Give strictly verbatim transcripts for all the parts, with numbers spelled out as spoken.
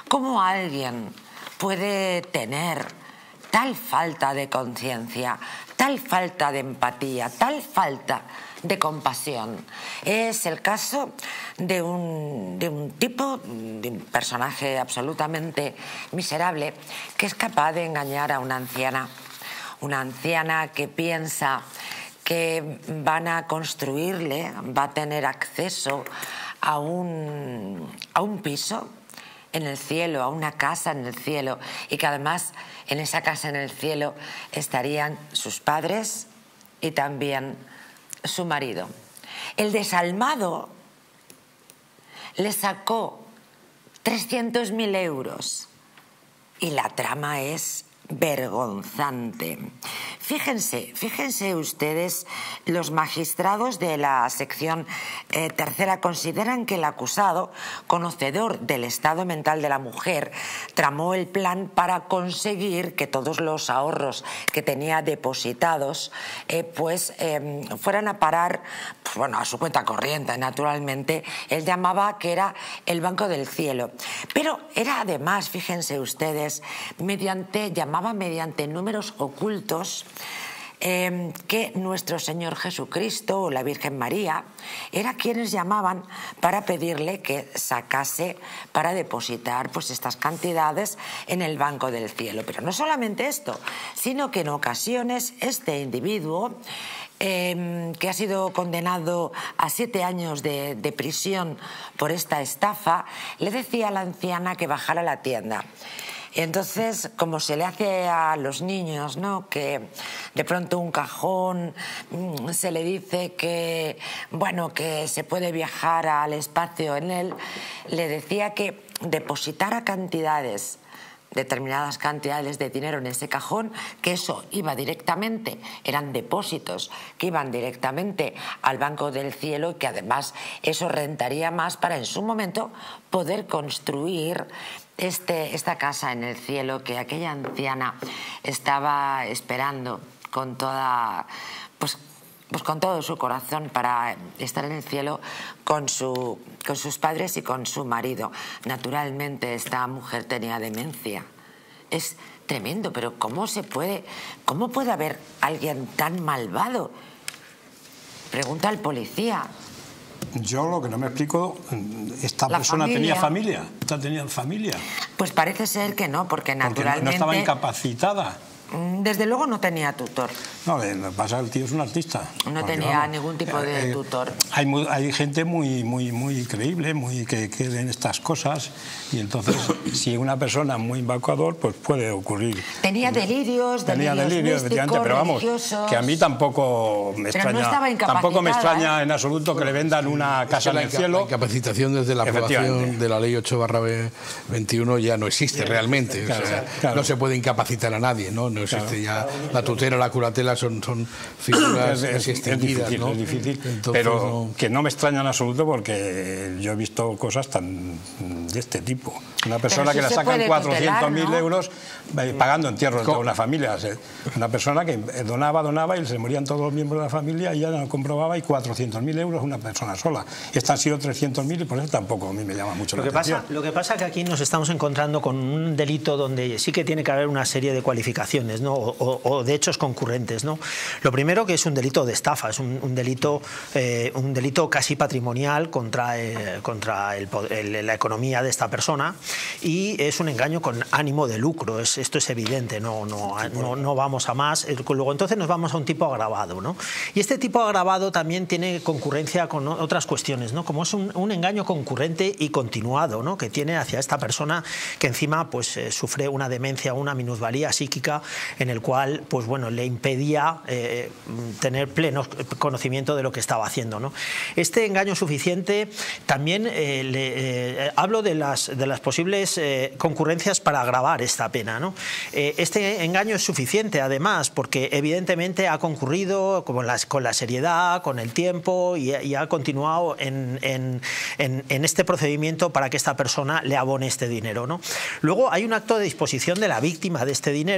¿Cómo alguien puede tener tal falta de conciencia, tal falta de empatía, tal falta de compasión? Es el caso de un, de un tipo, de un personaje absolutamente miserable que es capaz de engañar a una anciana, una anciana que piensa que van a construirle, va a tener acceso a un, a un piso en el cielo, a una casa en el cielo, y que además en esa casa en el cielo estarían sus padres y también su marido. El desalmado le sacó trescientos mil euros y la trama es vergonzante. Fíjense, fíjense ustedes, los magistrados de la sección eh, tercera consideran que el acusado, conocedor del estado mental de la mujer, tramó el plan para conseguir que todos los ahorros que tenía depositados eh, pues eh, fueran a parar, pues, bueno, a su cuenta corriente, naturalmente. Él llamaba que era el Banco del Cielo, pero era además, fíjense ustedes, mediante llamaba mediante números ocultos eh, que nuestro Señor Jesucristo o la Virgen María era quienes llamaban para pedirle que sacase para depositar pues estas cantidades en el Banco del Cielo. Pero no solamente esto, sino que en ocasiones este individuo Eh, que ha sido condenado a siete años de, de prisión por esta estafa, le decía a la anciana que bajara a la tienda. Entonces, como se le hace a los niños, ¿no?, que de pronto un cajón se le dice que, bueno, que se puede viajar al espacio en él, le decía que depositara cantidades, determinadas cantidades de dinero en ese cajón, que eso iba directamente, eran depósitos que iban directamente al Banco del Cielo, y que además eso rentaría más para en su momento poder construir este, esta casa en el cielo que aquella anciana estaba esperando con toda, pues, pues con todo su corazón para estar en el cielo con, su, con sus padres y con su marido. Naturalmente esta mujer tenía demencia. Es tremendo, pero ¿cómo se puede, cómo puede haber alguien tan malvado? Pregunta al policía. Yo lo que no me explico, esta La persona familia. tenía familia, tenía familia. Pues parece ser que no, porque naturalmente... Porque no estaba incapacitada. Desde luego no tenía tutor. No, lo que pasa es que el tío es un artista. No tenía vamos, ningún tipo de eh, tutor. Hay, muy, hay gente muy, muy, muy creíble, muy que cree en estas cosas, y entonces si una persona muy invocador, pues puede ocurrir. Tenía delirios, tenía delirios, místicos, pero vamos, religiosos. que a mí tampoco me pero extraña, no tampoco me extraña ¿eh? en absoluto que le vendan una casa en el cielo. La incapacitación desde la aprobación de la ley ocho barra veintiuno ya no existe realmente. Claro, o sea, claro. No se puede incapacitar a nadie, ¿no? No existe claro. ya la tutela, la curatela son, son figuras es, es, extinguidas, es difícil, ¿no? Es difícil. Entonces, pero no... que no me extraña en absoluto, porque yo he visto cosas tan de este tipo. Una persona si que le sacan cuatrocientos mil ¿no? euros pagando entierro de toda una familia. Una persona que donaba, donaba y se morían todos los miembros de la familia y ya no comprobaba, y cuatrocientos mil euros una persona sola. Esta han sido trescientos mil y por eso tampoco a mí me llama mucho lo la que atención. Pasa, lo que pasa es que aquí nos estamos encontrando con un delito donde sí que tiene que haber una serie de cualificaciones, ¿no? o, o, o de hechos concurrentes, ¿no? Lo primero, que es un delito de estafa, es un, un, delito, eh, un delito casi patrimonial contra, eh, contra el, el, la economía de esta persona, y es un engaño con ánimo de lucro. Es, esto es evidente, no, no, no, no vamos a más. Luego entonces nos vamos a un tipo agravado, ¿no? Y este tipo agravado también tiene concurrencia con otras cuestiones, ¿no? Como es un, un engaño concurrente y continuado, ¿no? Que tiene hacia esta persona, que encima pues eh, sufre una demencia, una minusvalía psíquica, en el cual pues bueno, le impedía eh, tener pleno conocimiento de lo que estaba haciendo, ¿no? Este engaño suficiente también eh, le, eh, hablo de las, de las posibles eh, concurrencias para agravar esta pena, ¿no? Eh, este engaño es suficiente además porque evidentemente ha concurrido con la, con la seriedad, con el tiempo, y, y ha continuado en, en, en, en este procedimiento para que esta persona le abone este dinero, ¿no? Luego hay un acto de disposición de la víctima de este dinero que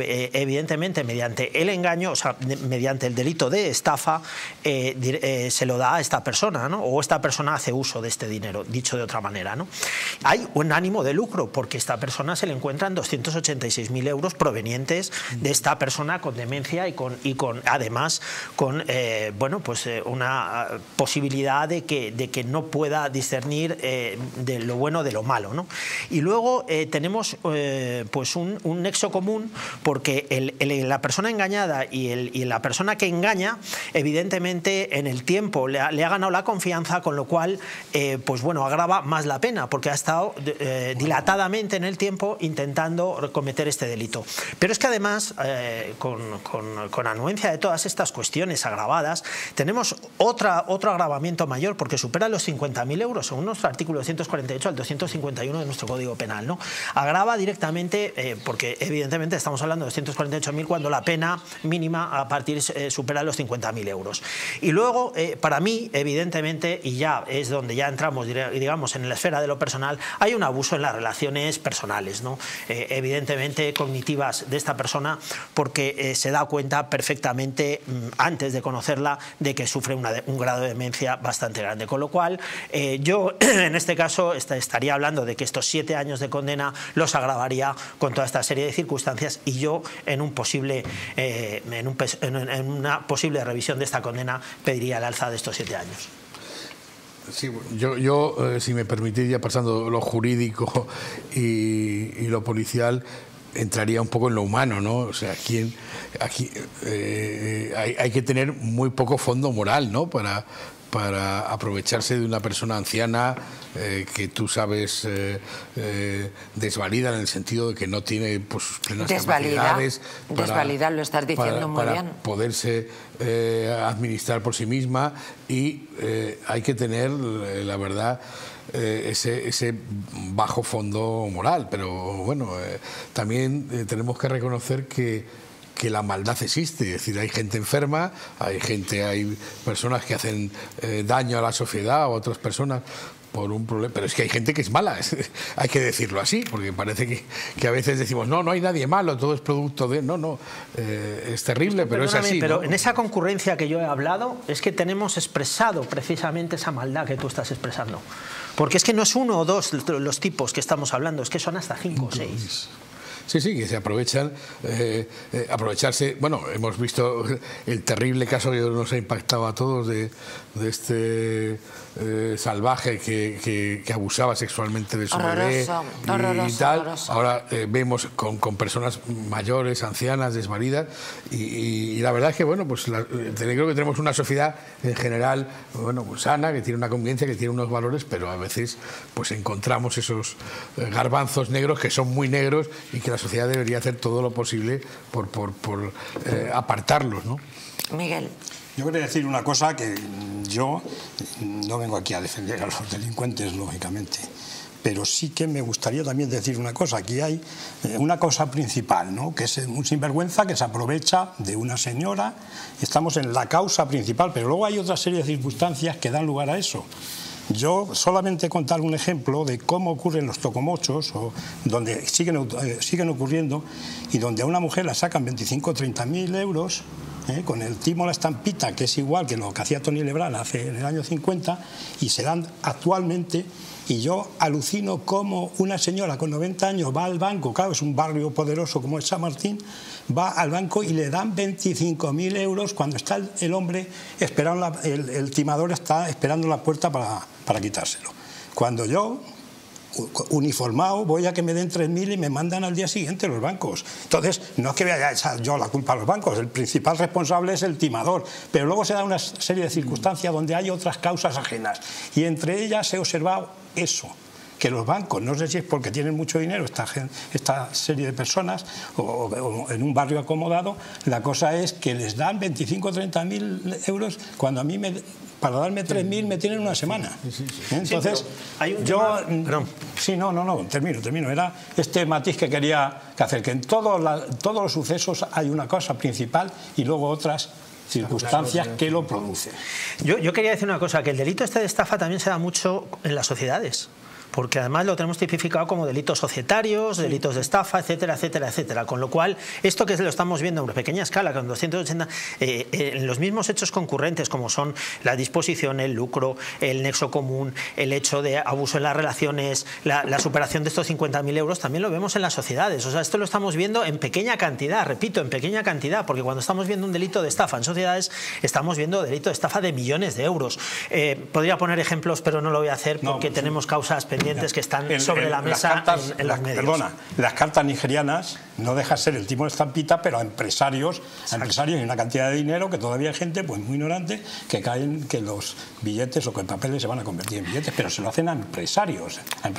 eh, evidentemente mediante el engaño, o sea, de, mediante el delito de estafa, eh, eh, se lo da a esta persona, ¿no? O esta persona hace uso de este dinero, dicho de otra manera, ¿no? Hay un ánimo de lucro porque esta persona se le encuentran doscientos ochenta y seis mil euros provenientes de esta persona con demencia y con, y con además con eh, bueno, pues, eh, una posibilidad de que, de que no pueda discernir eh, de lo bueno de lo malo, ¿no? Y luego eh, tenemos eh, pues un, un nexo común porque el, el, la persona engañada y, el, y la persona que engaña evidentemente en el tiempo le ha, le ha ganado la confianza, con lo cual eh, pues bueno, agrava más la pena porque ha estado eh, dilatadamente en el tiempo intentando cometer este delito. Pero es que además eh, con, con, con anuencia de todas estas cuestiones agravadas tenemos otra, otro agravamiento mayor porque supera los cincuenta mil euros según nuestro artículo doscientos cuarenta y ocho al doscientos cincuenta y uno de nuestro Código Penal, ¿no? Agrava directamente eh, porque evidentemente estamos hablando de doscientos cuarenta y ocho mil cuando la pena mínima a partir eh, supera los cincuenta mil euros. Y luego eh, para mí evidentemente, y ya es donde ya entramos digamos en la esfera de lo personal, hay un abuso en las relaciones personales, ¿no? Eh, evidentemente cognitivas de esta persona porque eh, se da cuenta perfectamente mmm, antes de conocerla de que sufre una de, un grado de demencia bastante grande, con lo cual eh, yo en este caso estaría hablando de que estos siete años de condena los agravaría con toda esta serie de circunstancias y yo en, un posible, eh, en, un, en una posible revisión de esta condena pediría el alza de estos siete años. Sí, yo, yo eh, si me permitís, ya pasando lo jurídico y, y lo policial, entraría un poco en lo humano, ¿no? O sea, aquí, aquí eh, hay, hay que tener muy poco fondo moral, ¿no? Para, para aprovecharse de una persona anciana eh, que tú sabes eh, eh, desvalida en el sentido de que no tiene pues, plenas desvalida, capacidades para, desvalida, lo estás diciendo para, muy para bien. poderse eh, administrar por sí misma y eh, hay que tener, la verdad, Eh, ese, ese bajo fondo moral, pero bueno, eh, también eh, tenemos que reconocer que, que la maldad existe, es decir, hay gente enferma, hay gente, hay personas que hacen eh, daño a la sociedad o a otras personas por un problema, pero es que hay gente que es mala, es, hay que decirlo así, porque parece que, que a veces decimos, no, no hay nadie malo, todo es producto de... No, no, eh, es terrible, pero es así. Pero ¿no? En esa concurrencia que yo he hablado, es que tenemos expresado precisamente esa maldad que tú estás expresando. Porque es que no es uno o dos los tipos que estamos hablando, es que son hasta cinco o seis. Sí, sí, que se aprovechan, eh, eh, aprovecharse. Bueno, hemos visto el terrible caso que nos ha impactado a todos de, de este eh, salvaje que, que, que abusaba sexualmente de su bebé y, horroroso, tal. Horroroso. Ahora eh, vemos con, con personas mayores, ancianas, desvalidas y, y, y la verdad es que bueno, pues la, creo que tenemos una sociedad en general bueno, pues sana, que tiene una convivencia, que tiene unos valores, pero a veces pues encontramos esos garbanzos negros que son muy negros y que la sociedad debería hacer todo lo posible por, por, por eh, apartarlos, ¿no? Miguel. Yo quería decir una cosa que yo no vengo aquí a defender a los delincuentes, lógicamente, pero sí que me gustaría también decir una cosa. Aquí hay una cosa principal, ¿no? Que es un sinvergüenza que se aprovecha de una señora. Estamos en la causa principal, pero luego hay otra serie de circunstancias que dan lugar a eso. Yo solamente contar un ejemplo de cómo ocurren los tocomochos, o donde siguen, eh, siguen ocurriendo, y donde a una mujer la sacan veinticinco o treinta mil euros, eh, con el timo, la estampita, que es igual que lo que hacía Tony Lebral hace en el año cincuenta, y se dan actualmente. Y yo alucino cómo una señora con noventa años va al banco, claro, es un barrio poderoso como es San Martín, va al banco y le dan veinticinco mil euros cuando está el, el hombre esperando, la, el, el timador está esperando en la puerta para, para quitárselo. Cuando yo, uniformado, voy a que me den tres mil y me mandan al día siguiente los bancos. Entonces, no es que vaya a echar yo la culpa a los bancos, el principal responsable es el timador, pero luego se da una serie de circunstancias donde hay otras causas ajenas, y entre ellas he observado eso, que los bancos, no sé si es porque tienen mucho dinero esta, esta serie de personas o, o en un barrio acomodado, la cosa es que les dan veinticinco o treinta mil euros cuando a mí me, para darme tres mil me tienen una semana. Entonces, sí, hay un yo... Tema... Sí, no, no, no, termino, termino. Era este matiz que quería hacer, que en todos, la, todos los sucesos hay una causa principal y luego otras circunstancias que lo producen. Yo, yo quería decir una cosa, que el delito este de estafa también se da mucho en las sociedades. porque además lo tenemos tipificado como delitos societarios, delitos de estafa, etcétera, etcétera, etcétera. Con lo cual, esto que lo estamos viendo a una pequeña escala, con doscientos ochenta, eh, eh, en los mismos hechos concurrentes, como son la disposición, el lucro, el nexo común, el hecho de abuso en las relaciones, la, la superación de estos cincuenta mil euros, también lo vemos en las sociedades. O sea, esto lo estamos viendo en pequeña cantidad, repito, en pequeña cantidad, porque cuando estamos viendo un delito de estafa en sociedades, estamos viendo delito de estafa de millones de euros. Eh, podría poner ejemplos, pero no lo voy a hacer porque no, tenemos causas pendientes que están el, sobre el, la mesa cartas, en, en los la, medios. Perdona, las cartas nigerianas no deja ser el tipo de estampita, pero a empresarios, a empresarios y una cantidad de dinero que todavía hay gente pues muy ignorante que caen que los billetes o que papeles se van a convertir en billetes, pero se lo hacen a empresarios. A